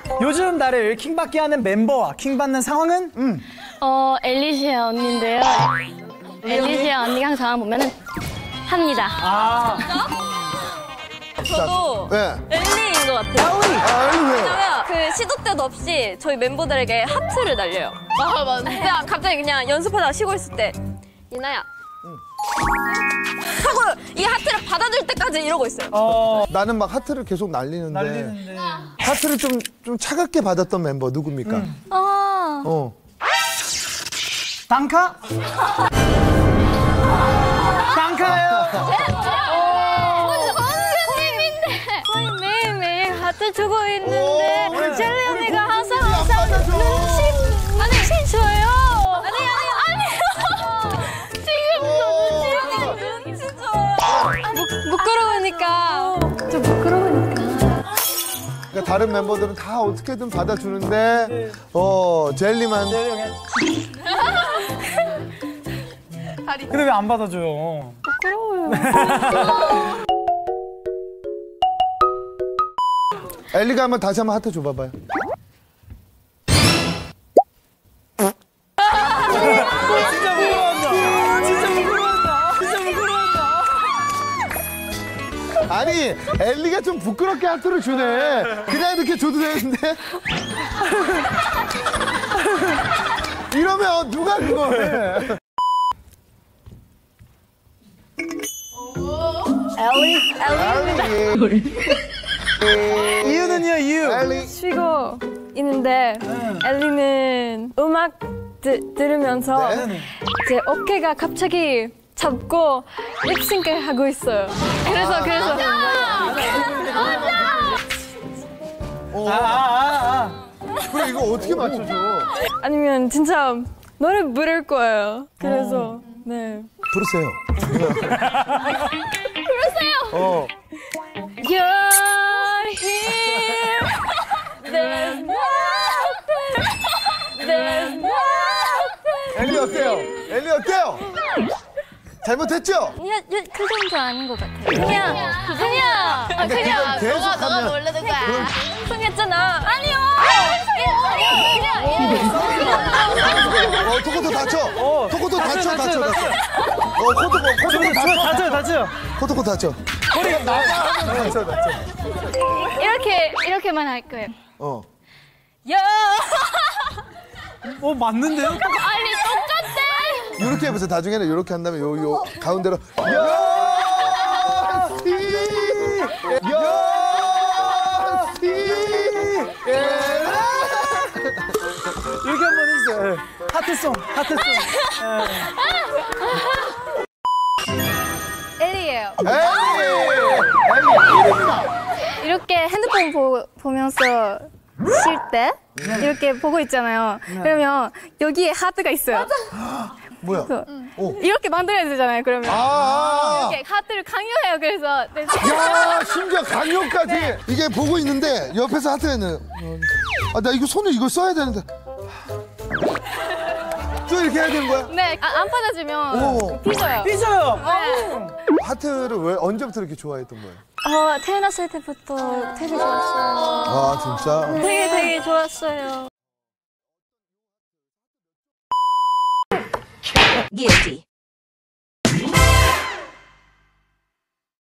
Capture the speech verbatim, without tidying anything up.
요즘 나를 킹받게 하는 멤버와 킹받는 상황은? 음. 어, 엘리시아 언니인데요. 엘리시아 언니가 항상 보면은 합니다. 아. 저도 네. 엘리인 것 같아요. 아, 엘리 왜요? 왜냐면 그 시도 때도 없이 저희 멤버들에게 하트를 날려요. 아, 맞아. 그냥 갑자기 그냥 연습하다가 쉬고 있을 때 이나야. 하고 이 하트를 받아줄 때까지 이러고 있어요. 어. 나는 막 하트를 계속 날리는데, 날리는데. 하트를 좀, 좀 차갑게 받았던 멤버 누굽니까? 음. 아. 어. 단카? 단카예요. 선생님인데 거의 매일매일 하트 주고 있는데 오, 우리- 젤리 우리 언니가 공- 항상 공이 안 항상 받아줘. 눈치 눈치 줘요. 아니 아니 아니요. 지금도 눈치 줘. 아, 부끄러우니까 좀 부끄러우니까. 그러니까 다른 멤버들은 다 어떻게든 받아주는데, 어, 젤리만. 근데 왜 안 받아줘요? 부끄러워요. 엘리가 한번 다시 한번 하트 줘봐봐요. 진짜 부끄러운다. 진짜 부끄러운다. 진짜 부끄러운다. 아니, 엘리가 좀 부끄럽게 하트를 주네. 그냥 이렇게 줘도 되는데. 이러면 누가 그걸 해? 엘리? 엘리. 이유는요, 이유. 엘리. 쉬고 있는데 엘리는 음악 드, 들으면서 네. 제 어깨가 갑자기 잡고 립싱크를 하고 있어요. 그래서 그래서 어. 아, 아, 아. 그래, 이거 어떻게 맞춰줘? 아니면 진짜 노래 부를 거예요. 그래서 네. 부르세요. 부르세요. 어. You're here. There's nothing. There's nothing. 엘리 어때요? 엘리 어때요? 잘못했죠? 야, 야, 그 정도 아닌 것 같아요. 그냥, 그냥, 아, 그냥. 계속 하면 모르는 거야. 흥했잖아. 아니요. 그냥, 그냥. 어, 토코토 다쳐. 어, 토코토 다쳐, 다쳐, 다쳐, 다쳐, 다쳐. 어, 코토코, 코토코 저, 다쳐. 다쳐요, 다쳐요. 코토코 다쳐. 허리가 나와. 다쳐, 다쳐. 이렇게, 이렇게만 할 거예요. 어. 야! 어, 맞는데요? 아니, 똑같대! 이렇게 해보세요. 나중에는 이렇게 한 다음에 요, 요, 가운데로. 여시! 여시! 이렇게 한번 해주세요. 예. 하트송, 하트송. 엘리예요. 엘리! 이렇게 핸드폰 보, 보면서 쉴 때 이렇게 보고 있잖아요. 그러면 여기에 하트가 있어요. 뭐야? 오. 이렇게 만들어야 되잖아요. 그러면 아! 이렇게 하트를 강요해요. 그래서 네. 야, 심지어 강요까지. 이게 보고 있는데 옆에서 하트에는 아, 나 이거 손을 이걸 써야 되는데. 또 이렇게 해야 되는 거야? 네, 아, 안 받아주면 오. 삐져요. 삐져요. 네. 하트를 왜 언제부터 이렇게 좋아했던 거예요? 어, 태어났을 때부터 되게 좋았어요. 아, 진짜? 되게 되게 좋았어요. Guilty.